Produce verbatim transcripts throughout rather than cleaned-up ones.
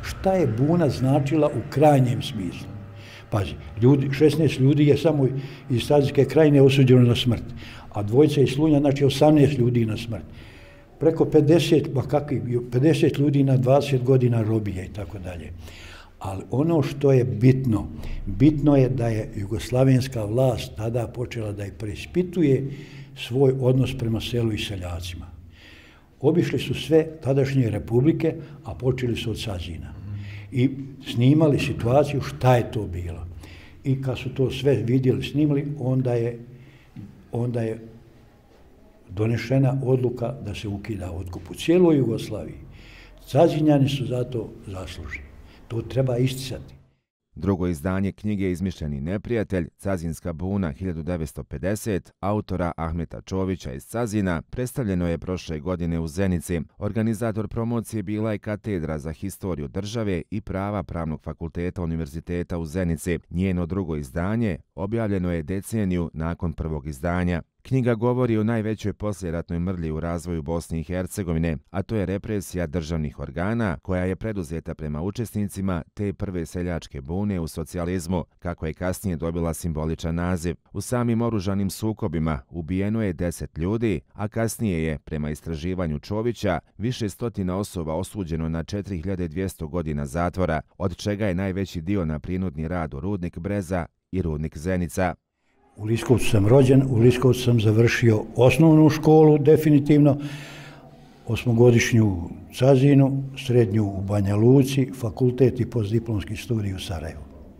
šta je buna značila u krajnjem smislu. Pazi, ljudi, šesnaest ljudi je samo iz Cazinske krajine osuđeno na smrt, a dvojica iz Slunja, znači osamnaest ljudi na smrt. Preko pedeset, pa kakvi, pedeset ljudi na dvadeset godina robije i tako dalje. Ali ono što je bitno, bitno je da je jugoslavenska vlast tada počela da je preispituje svoj odnos prema selu i seljacima. Obišli su sve tadašnje republike, a počeli su od Cazina. I snimali situaciju šta je to bilo. I kad su to sve vidjeli, snimali, onda je, onda je donešena odluka da se ukida otkup u cijeloj Jugoslaviji. Cazinjani su za to zaslužni. To treba isticati. Drugo izdanje knjige Izmišljeni neprijatelj, Cazinska buna hiljadu devetsto pedeset, autora Ahmeta Čovića iz Cazina, predstavljeno je prošle godine u Zenici. Organizator promocije bila je Katedra za historiju države i prava Pravnog fakulteta Univerziteta u Zenici. Njeno drugo izdanje objavljeno je deceniju nakon prvog izdanja. Knjiga govori o najvećoj poslijeratnoj mrlji u razvoju Bosne i Hercegovine, a to je represija državnih organa koja je preduzeta prema učesnicima te prve seljačke bune u socijalizmu, kako je kasnije dobila simboličan naziv. U samim oružanim sukobima ubijeno je deset ljudi, a kasnije je, prema istraživanju Čovića, više stotina osoba osuđeno na četiri hiljade dvjesto godina zatvora, od čega je najveći dio na prinudni rad u rudnik Breza i rudnik Zenica. U Liskovcu sam rođen, u Liskovcu sam završio osnovnu školu, definitivno, osmogodišnju u Cazinu, srednju u Banja Luci, fakultet i postdiplomski studij u Sarajevu.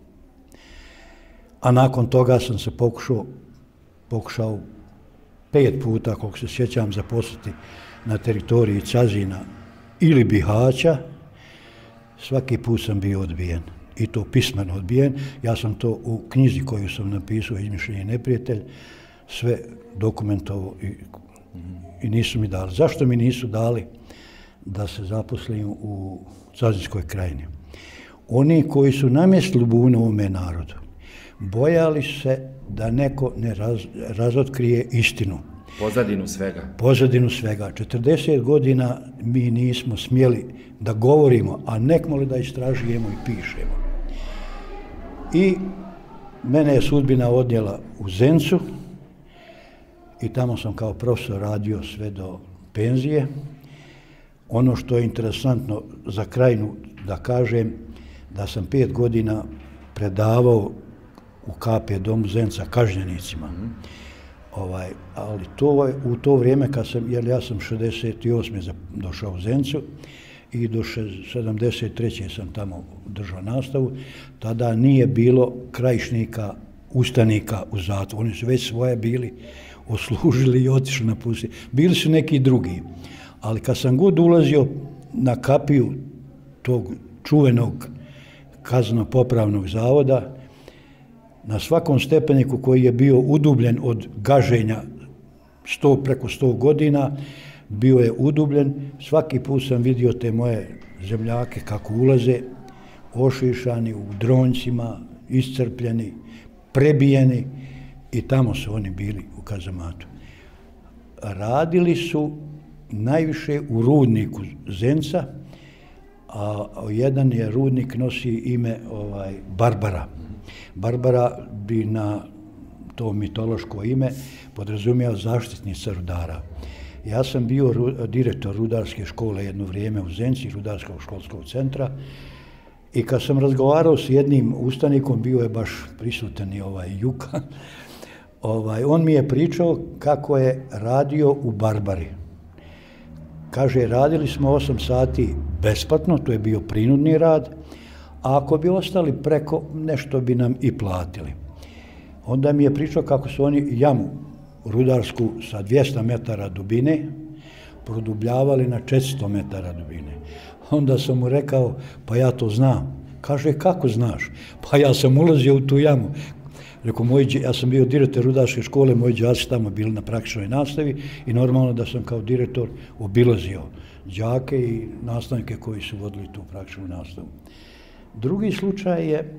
A nakon toga sam se pokušao, pokušao pet puta, koliko se sjećam, zaposliti na teritoriji Cazina ili Bihaća. Svaki put sam bio odbijen. I to pismeno odbijen. Ja sam to u knjizi koju sam napisao, Izmišljeni neprijatelj, sve dokumentovao i, i nisu mi dali. Zašto mi nisu dali da se zaposlim u Cazinskoj krajini? Oni koji su namjestili bunu ovome narodu, bojali se da neko ne raz, razotkrije istinu. Pozadinu svega. Pozadinu svega. četrdeset godina mi nismo smjeli da govorimo, a nekmoli da istražujemo i pišemo. I mene je sudbina odnijela u Zencu i tamo sam kao profesor radio sve do penzije. Ono što je interesantno za krajinu da kažem, da sam pet godina predavao u K P domu Zenca kažnjenicima. Mm-hmm. Ovaj, ali to je u to vrijeme kad sam, jer ja sam šezdeset osme došao u Zencu i do sedamdeset treće sam tamo držao nastavu, tada nije bilo krajišnika, ustanika u zatvoru. Oni su već svoje bili oslužili i otišli na pusti. Bili su neki drugi. Ali kad sam god ulazio na kapiju tog čuvenog kazneno-popravnog zavoda, na svakom stepeniku koji je bio udubljen od gaženja sto, preko sto godina, bio je udubljen. Svaki put sam vidio te moje zemljake kako ulaze, ošišani u dronjcima, iscrpljeni, prebijeni i tamo su oni bili u kazamatu. Radili su najviše u rudniku Zenca, a jedan je rudnik nosi ime ovaj, Barbara. Barbara bi na to mitološko ime podrazumijao zaštitnica rudara. Ja sam bio ru, direktor rudarske škole jedno vrijeme u Zenci, rudarskog školskog centra, i kad sam razgovarao s jednim ustanikom, bio je baš prisutan i ovaj Juka, ovaj, on mi je pričao kako je radio u Barbari. Kaže, radili smo osam sati besplatno, to je bio prinudni rad, a ako bi ostali preko, nešto bi nam i platili. Onda mi je pričao kako su oni jamu rudarsku sa dvjesto metara dubine produbljavali na četiristo metara dubine. Onda sam mu rekao, pa ja to znam. Kaže, kako znaš? Pa ja sam ulazio u tu jamu. Rekao, moj, ja sam bio direktor rudarske škole, moji đaci tamo bili na praktičnoj nastavi i normalno da sam kao direktor obilazio đake i nastavnike koji su vodili tu praktičnu nastavu. Drugi slučaj je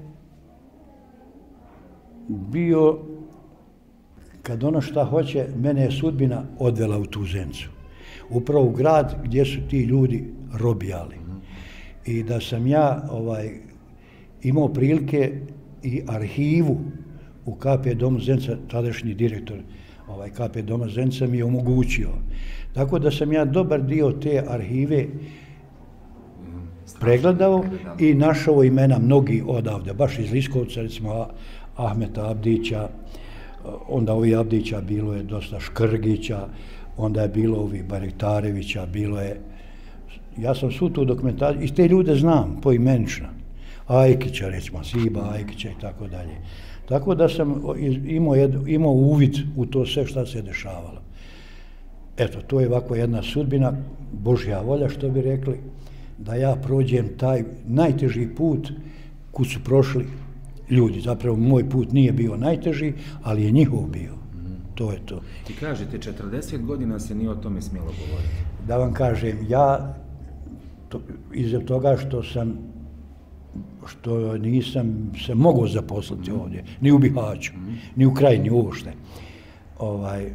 bio kad ono šta hoće, mene je sudbina odvela u tu Zencu. Upravo u grad gdje su ti ljudi robijali. i da sam ja ovaj, imao prilike i arhivu u K P domu Zenica, tadašnji direktor ovaj, K P doma Zenica mi je omogućio. Tako da sam ja dobar dio te arhive pregledao i našao imena mnogi odavde, baš iz Liskovca, recimo Ahmeta Abdića, onda ovi Abdića bilo je dosta Škrgića, onda je bilo ovi Bariktarevića, bilo je, ja sam svu tu dokumentaciju, i te ljude znam poimenično, Ajkića recimo, Siba Ajkića i tako dalje. Tako da sam imao, imao uvid u to sve šta se dešavalo. Eto, to je ovako jedna sudbina, Božja volja što bi rekli, da ja prođem taj najteži put kud su prošli ljudi. Zapravo moj put nije bio najteži, ali je njihov bio. To je to. I kažete, četrdeset godina se nije o tome smjelo govoriti. Da vam kažem, ja to, iza toga što sam što nisam se mogao zaposliti mm. ovdje, ni u Bihaću, mm. ni u Krajini uopšte. Ovaj,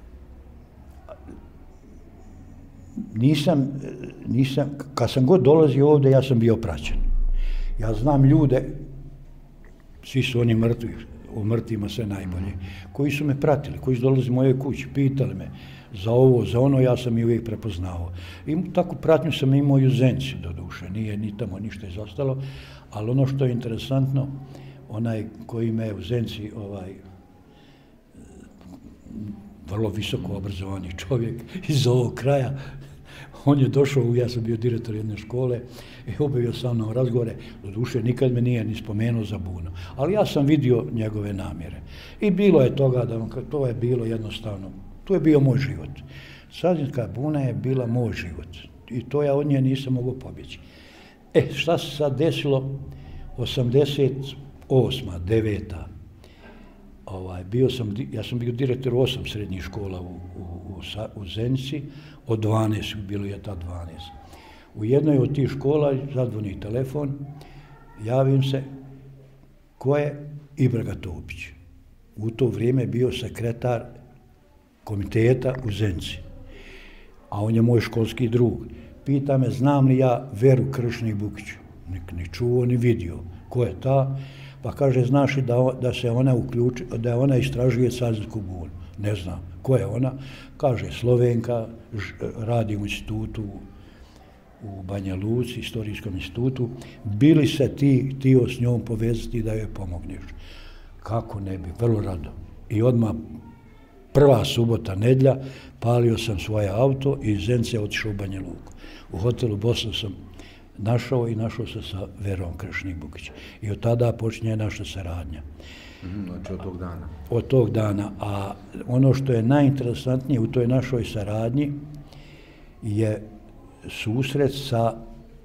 nisam, nisam, kad sam god dolazio ovdje, ja sam bio praćen. Ja znam ljude, svi su oni mrtvi, o mrtvima sve najbolje, koji su me pratili, koji su dolazili u moje kući, pitali me za ovo, za ono, ja sam i uvijek prepoznao. I takvu pratnju sam imao i u Zenici, do duše, nije ni tamo ništa izostalo, ali ono što je interesantno, onaj koji me u Zenici, ovaj, vrlo visoko obrazovani čovjek iz ovog kraja, on je došao, ja sam bio direktor jedne škole i obavio sa mnom razgovore, do duše nikad me nije ni spomenuo za bunu. Ali ja sam vidio njegove namjere. I bilo je toga, da vam, to je bilo jednostavno, to je bio moj život. Sazinska buna je bila moj život i to ja od nje nisam mogao pobjeći. E, šta se sad desilo? osamdeset osma, deveta Ovaj, bio sam, ja sam bio direktor osam srednjih škola u, u, u, u Zenici, od dvanaest, bilo je tad dvanaest. U jednoj od tih škola zadzvoni telefon, javim se, ko je? Ibraga Topić. U to vrijeme je bio sekretar komiteta u Zenici, a on je moj školski drug. Pita me, znam li ja Veru Kršnik-Bukić? Ni čuo, ni vidio. Ko je ta? Pa kaže, znaš li da, da se ona uključi, da ona istražuje Sazinsku bunu? Ne znam. Ko je ona? Kaže, Slovenka, radi u institutu u Banja Luci, istorijskom institutu. Bili se ti htio s njom povezati da joj pomogneš? Kako ne bi? Vrlo rado. I odmah prva subota, nedjelja, palio sam svoje auto i iz Zenice otišao u Banja Luku. U hotelu Bosna sam našao i našao se sa Verom Kršnik-Bukić. I od tada počinje naša saradnja. Mm, znači od tog dana? Od tog dana. A ono što je najinteresantnije u toj našoj saradnji je susret sa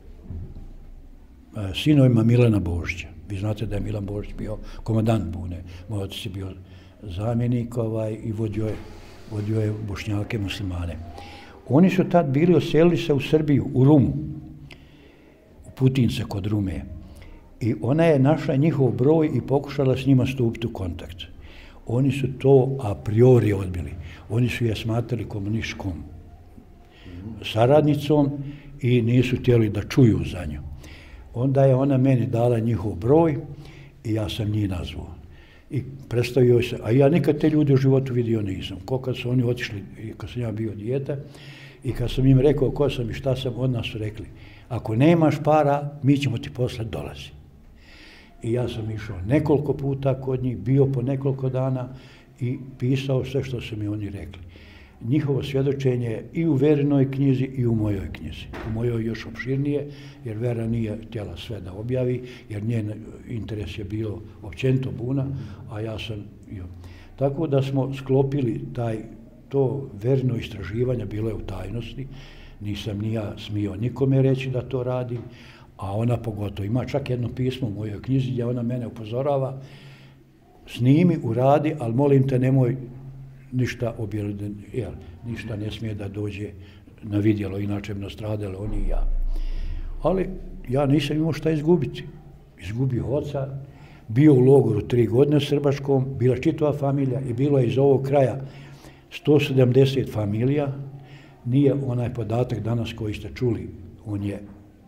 e, sinovima Milana Božića. Vi znate da je Milan Božić bio komandant bune. Moj otac je bio zamjenik ovaj, i vodio je, vodio je Bošnjake muslimane. Oni su tad bili oselili se u Srbiju, u Rumu. Putince kod Rume. I ona je našla njihov broj i pokušala s njima stupiti u kontakt. Oni su to a priori odbili. Oni su je smatrali komunističkom saradnicom i nisu htjeli da čuju za nju. Onda je ona meni dala njihov broj i ja sam njih nazvao. I predstavio se, a ja nikad te ljude u životu vidio nisam. Ko kad su oni otišli, kad sam ja bio dijete, i kad sam im rekao ko sam i šta sam, od nas su rekli, ako nemaš para, mi ćemo ti posle dolazi. I ja sam išao nekoliko puta kod njih, bio po nekoliko dana i pisao sve što su mi oni rekli. Njihovo svjedočenje i u Verinoj knjizi i u mojoj knjizi. U mojoj još opširnije, jer Vera nije htjela sve da objavi, jer njen interes je bilo općenito buna, a ja sam... Jo. Tako da smo sklopili taj, to Verino istraživanje, bilo je u tajnosti, nisam ni ja smio nikome reći da to radim, a ona pogotovo. Ima čak jedno pismo u mojoj knjizi gdje ona mene upozorava, snimi, uradi, ali molim te nemoj ništa objaviti, jel, ništa ne smije da dođe na vidjelo, inače bi nastradali oni i ja. Ali ja nisam imao šta izgubiti. Izgubio oca, bio u logoru tri godine srbačkom, bila čitava familija i bilo je iz ovog kraja sto sedamdeset familija. Nije onaj podatak danas koji ste čuli, on je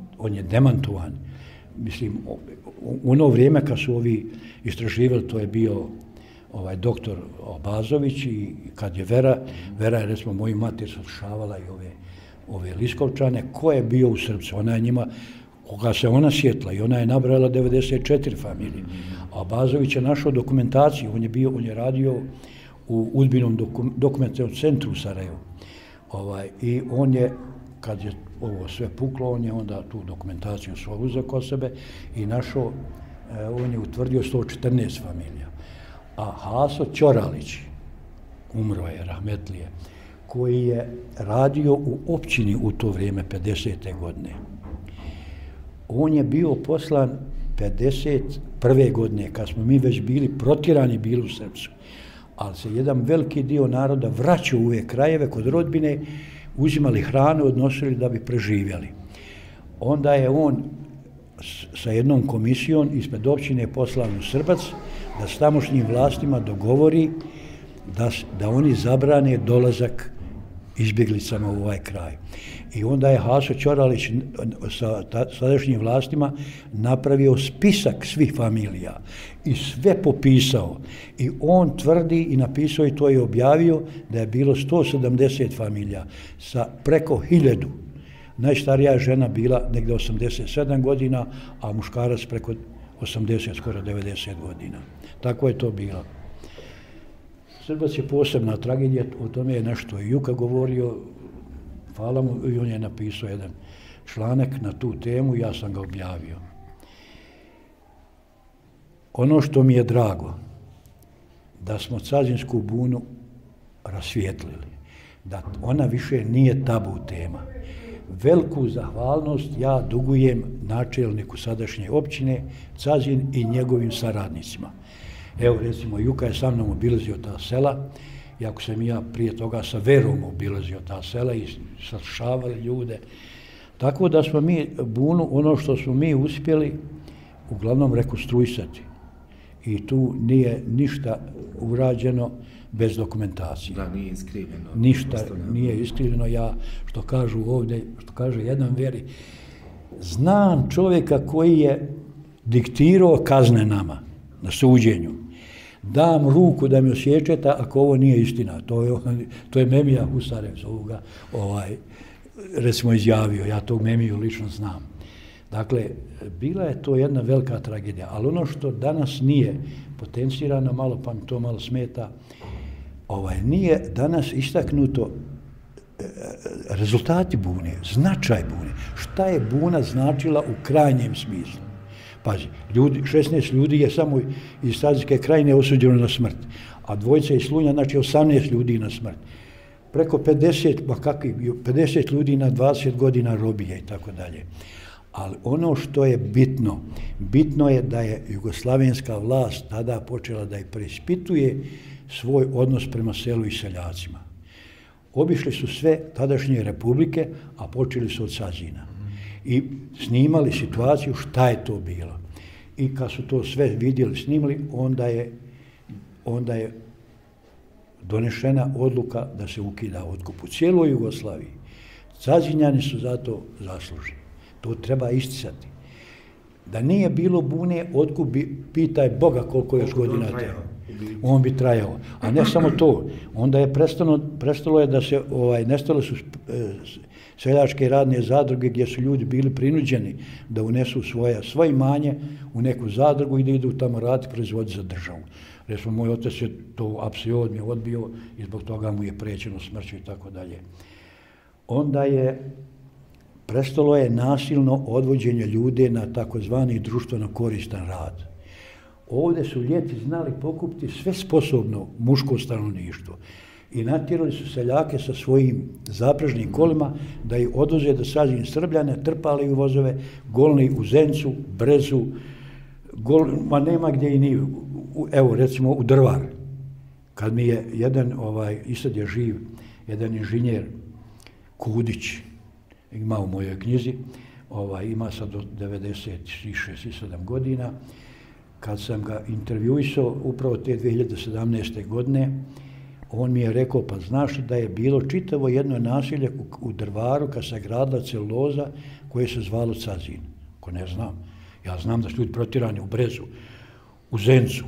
on je demantovan. Mislim, u ono vrijeme kad su ovi istraživali, to je bio ovaj doktor Obazović i kad je Vera, Vera je, recimo, moju mater slušavala i ove, ove Liskovčane, ko je bio u Srpcu, ona je njima, koga se ona sjetla i ona je nabrala devedeset četiri familije. A Obazović je našao dokumentaciju, on je bio, on je radio u Udbinom dokum, dokumentarnom centru u Sarajevu. Ovaj, i on je, kad je ovo sve puklo, on je onda tu dokumentaciju svoj uzeo kod sebe i našao, eh, on je utvrdio sto četrnaest familija. A Haso Ćoralić, umro je, rahmetlije, koji je radio u općini u to vrijeme, pedesete godine. On je bio poslan pedeset prve godine, kad smo mi već bili protjerani bili u Srpcu, ali se jedan veliki dio naroda vraćao u ove krajeve kod rodbine, uzimali hranu, odnosili da bi preživjeli. Onda je on sa jednom komisijom ispred općine poslan u Srbac da s tamošnjim vlastima dogovori da, da oni zabrane dolazak izbjeglicama u ovaj kraj. I onda je Haso Ćoralić sa sadašnjim vlastima napravio spisak svih familija i sve popisao. I on tvrdi i napisao i to je objavio da je bilo sto sedamdeset familija sa preko hiljadu. Najstarija žena bila negdje osamdeset sedam godina, a muškarac preko osamdeset, skoro devedeset godina. Tako je to bilo. Srbac je posebna tragedija, o tome je nešto i Juka govorio, hvala mu, i on je napisao jedan članak na tu temu, ja sam ga objavio. Ono što mi je drago, da smo Cazinsku bunu rasvijetlili, da ona više nije tabu tema. Veliku zahvalnost ja dugujem načelniku sadašnje općine Cazin i njegovim saradnicima. Evo, recimo, Juka je sa mnom obilazio ta sela, iako sam ja prije toga sa Verom obilazio ta sela i saslušavali ljude. Tako da smo mi bunu, ono što smo mi uspjeli, uglavnom rekonstruisati. I tu nije ništa urađeno bez dokumentacije. Da, nije iskrivljeno. Ništa nije iskrivljeno. Ja, što kažu ovdje, što kaže jedan Veri, znam čovjeka koji je diktirao kazne nama na suđenju. Dam ruku da mi osjećete ako ovo nije istina. To je, to je Memija Husarev ovoga, ovaj, recimo izjavio. Ja tog Memiju lično znam. Dakle, bila je to jedna velika tragedija, ali ono što danas nije potencirano, malo pa mi to malo smeta, ovaj, nije danas istaknuto e, rezultati bune, značaj bune. Šta je buna značila u krajnjem smislu? Pazi, ljudi, šesnaest ljudi je samo iz Cazinske krajine osuđeno na smrt, a dvojica iz Slunja, znači osamnaest ljudi na smrt. Preko pedeset, pa kakvi, pedeset ljudi na dvadeset godina robije i tako dalje. Ali ono što je bitno, bitno je da je jugoslavenska vlast tada počela da je preispituje svoj odnos prema selu i seljacima. Obišli su sve tadašnje republike, a počeli su od Cazina. I snimali situaciju šta je to bilo. I kad su to sve vidjeli, snimali, onda je, onda je donešena odluka da se ukida otkup u cijeloj Jugoslaviji. Cazinjani su za to zaslužni. To treba isticati. Da nije bilo bune, otkup bi, pitaj Boga koliko još godina treba. On bi trajao. A ne samo to. Onda je prestalo, prestalo je da se, ovaj, nestale su e, seljačke radne zadruge gdje su ljudi bili prinuđeni da unesu svoje, svoje imanje u neku zadrugu i da idu tamo raditi, proizvoditi za državu. Recimo, moj otac je to apsolutno odbio i zbog toga mu je prećeno smrću i tako dalje. Onda je prestalo je nasilno odvođenje ljude na takozvani društveno koristan rad. Ovdje su ljeti znali pokupiti sve sposobno muško stanovništvo i natjerali su seljake sa svojim zaprežnim kolima da ih odvoze do Sazin Srbljane, trpali u vozove, golni u Zencu, Brezu, gol, ma nema gdje i nije. Evo, recimo u Drvar, kad mi je jedan, ovaj, i sad je živ, jedan inženjer Kudić, ima u mojoj knjizi, ovaj, ima sad do devedeset šest sedam godina, kad sam ga intervjuisao upravo te dvije hiljade sedamnaeste godine, on mi je rekao, pa znaš da je bilo čitavo jedno nasilje u, u Drvaru kad se gradila celuloza koje se zvalo Cazin. Ko ne znam. Ja znam da su ljudi protirani u Brezu, u Zencu,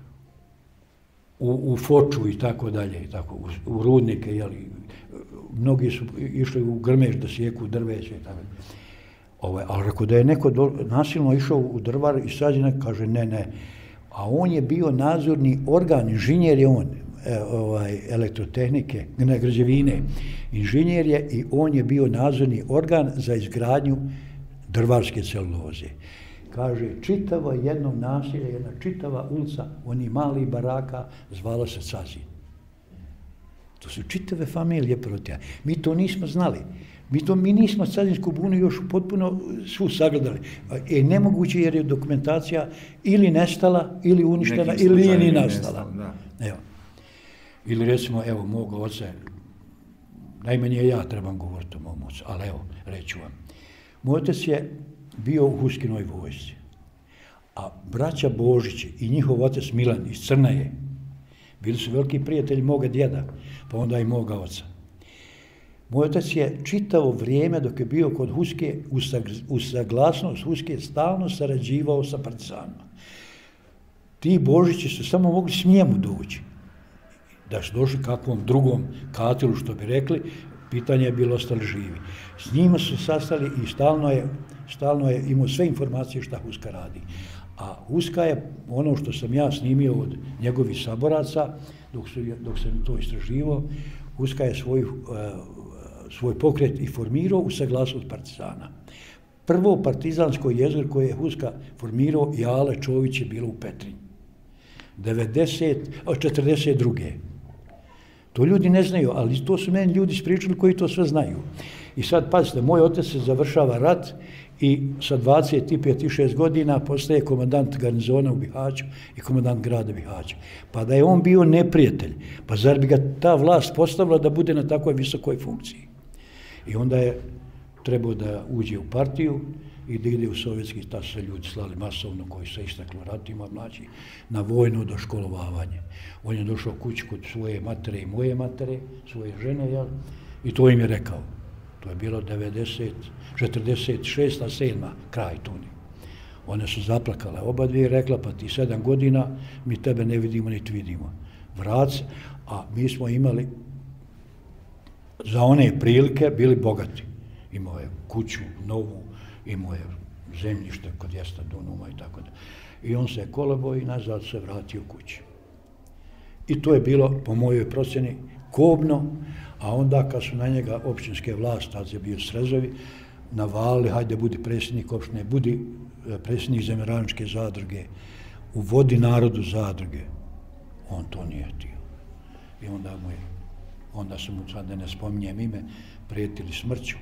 u, u Foču i tako dalje, i tako, u, u Rudnike, jeli, mnogi su išli u Grmeš da sjeku drveće i tako. Ovaj, ali rekao da je neko do, nasilno išao u Drvar i Sazina, kaže ne, ne. A on je bio nadzorni organ, inženjer je on, e, ovaj, elektrotehnike, ne, građevine, inženjer je i on je bio nadzorni organ za izgradnju drvarske celuloze. Kaže, čitava jedno nasilje, jedna čitava ulica, oni mali baraka, zvala se Cazin. To su čitave familije protiv. Mi to nismo znali. Mi, to, mi nismo Cazinsku bunu još potpuno svu sagledali. E, nemoguće jer je dokumentacija ili nestala, ili uništena, ili nije ni nastala. Evo. Ili recimo, evo, moga oca, najmanje ja trebam govoriti o mom ocu, ali evo, reću vam. Moj otac je bio u Huskinoj vojsci, a braća Božići i njihov otac Milan iz Crnaje bili su veliki prijatelji moga djeda, pa onda i moga oca. Moj otac je čitavo vrijeme dok je bio kod Huske, uz saglasnost Huske, stalno sarađivao sa partizanima. Ti Božići su samo mogli s njemu doći. Da su došli kakvom drugom katilu, što bi rekli, pitanje je bilo ostali živi. S njima su sastali i stalno je, stalno je imao sve informacije šta Huska radi. A Huska je, ono što sam ja snimio od njegovih saboraca, dok, su, dok sam to istraživao, Huska je svoj, uh, svoj pokret i formirao u saglasnost partizana. Prvo partizansko jezgro koje je Huska formirao i Ale Čović je bilo u Petrinji. četrdeset druge. To ljudi ne znaju, ali to su meni ljudi ispričali koji to sve znaju. I sad, pazite, moj otac se završava rat i sa dvadeset pet i šest godina postaje komandant garnizona u Bihaću i komandant grada Bihaća. Pa da je on bio neprijatelj, pa zar bi ga ta vlast postavila da bude na takvoj visokoj funkciji? I onda je trebao da uđe u partiju i da ide u sovjetski, ta se ljudi slali masovno koji se istakli ratima mlađi na vojno doškolovavanje. On je došao kući kod svoje matere i moje matere, svoje žene, jel? I to im je rekao. To je bilo devedeset, četrdeset šesta, sedma, kraj tuni. One su zaplakale oba dvije i rekla, pa ti sedam godina mi tebe ne vidimo niti vidimo. Vrat se, a mi smo imali za one prilike bili bogati. Imao je kuću novu, imao je zemljište kod Jesta Dunuma i tako da. I on se kolebo i nazad se vratio kući. I to je bilo, po mojoj procjeni, kobno, a onda kad su na njega općinske vlasti, tad je bio Srezovi, navalili, hajde budi predsjednik opštine, budi predsjednik Zemljaraničke zadruge, uvodi narodu zadruge. On to nije htio. I onda mu je, onda su mu, sad da ne spominjem ime, prijetili smrću.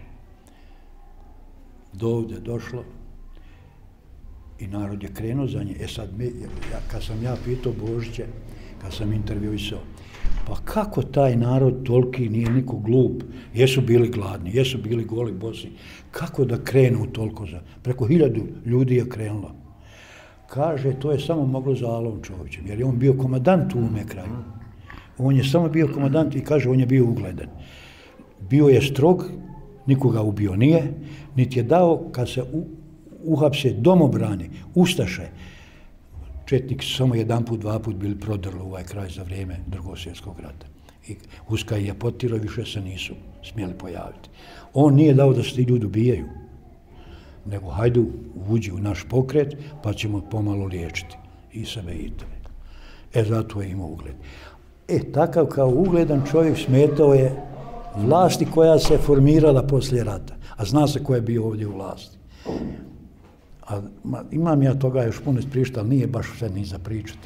Dovde došlo i narod je krenuo za nje. E sad, me, ja, kad sam ja pitao Božiće, kad sam intervjuisao, pa kako taj narod toliki nije niko glup, jesu bili gladni, jesu bili goli bosi, kako da krenu toliko za, preko hiljadu ljudi je krenulo. Kaže, to je samo moglo za Alom Čovićem, jer je on bio komandant u ume kraju. On je samo bio komandant i kaže, on je bio ugledan. Bio je strog, nikoga ubio nije, niti je dao, kad se u, uhapse domobrani, ustaše, četnici su samo jedan put, dva put bili prodrli u ovaj kraj za vrijeme Drugog svjetskog rata. I Huska je potilo i više se nisu smjeli pojaviti. On nije dao da se ti ljudi ubijaju, nego hajdu uđi u naš pokret, pa ćemo pomalo liječiti i sebe i tebe. E, zato je imao ugled. E, takav kao ugledan čovjek smetao je vlasti koja se formirala poslije rata. A zna se ko je bio ovdje u vlasti. A, ma, imam ja toga još puno ispričati, ali nije baš sve ni za pričati.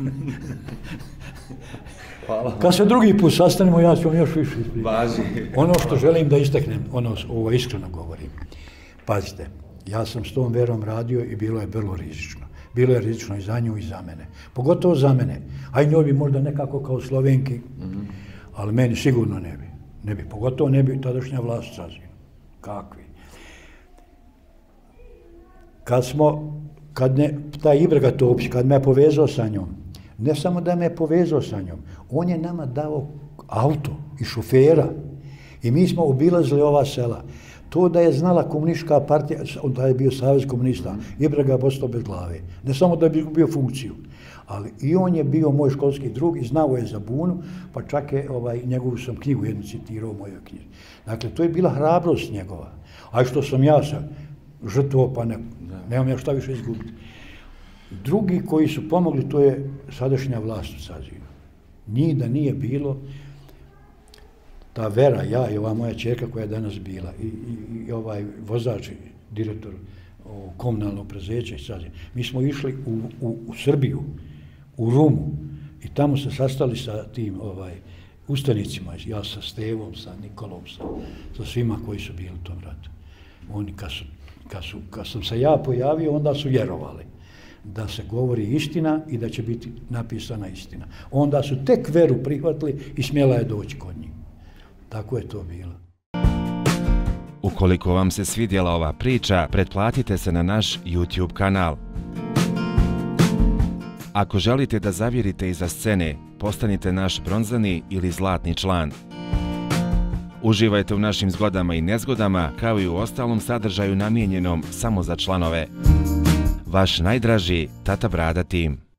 Hvala. Kad se drugi put sastanemo, ja ću vam još više ispričati. Važi. Ono što želim da istaknem, ono, ovo iskreno govorim. Pazite, ja sam s tom verom radio i bilo je vrlo rizično. Bilo je rizično i za nju i za mene. Pogotovo za mene. A i njoj bi možda nekako kao Slovenki, mm-hmm. ali meni sigurno ne bi. Ne bi, pogotovo ne bi tadašnja vlast sazvila. Kakvi? Kad smo, kad ne, taj Ibrga Topić, kad me je povezao sa njom, ne samo da me je povezao sa njom, on je nama dao auto i šofera. I mi smo obilazili ova sela. To da je znala komunistička partija, da je bio savez komunista, Ibra ga postao bez glave. Ne samo da bi bio funkciju, ali i on je bio moj školski drug i znao je za bunu, pa čak je ovaj, njegovu sam knjigu jednu citirao u mojoj knjizi. Dakle, to je bila hrabrost njegova. A što sam ja sam žrtvo, pa ne, nemam ja šta više izgubiti. Drugi koji su pomogli, to je sadašnja vlast u Sazinu. Njih da nije bilo, ta Vera, ja i ova moja čerka koja je danas bila, i, i, i ovaj vozač, direktor o, komunalnog preduzeća iz Sazina, mi smo išli u, u, u Srbiju, u Rumu, i tamo se sastali sa tim ovaj, ustanicima, ja sa Stevom, sa Nikolom, sa, sa svima koji su bili u tom ratu. Oni, kad, su, kad, su, kad sam se ja pojavio, onda su vjerovali da se govori istina i da će biti napisana istina. Onda su tek Veru prihvatili i smjela je doći kod njih. Tako je to bilo. Ukoliko vam se svidjela ova priča, pretplatite se na naš YouTube kanal. Ako želite da zavirite iza scene, postanite naš bronzani ili zlatni član. Uživajte u našim zgodama i nezgodama, kao i u ostalom sadržaju namijenjenom samo za članove. Vaš najdraži Tata Brada tim.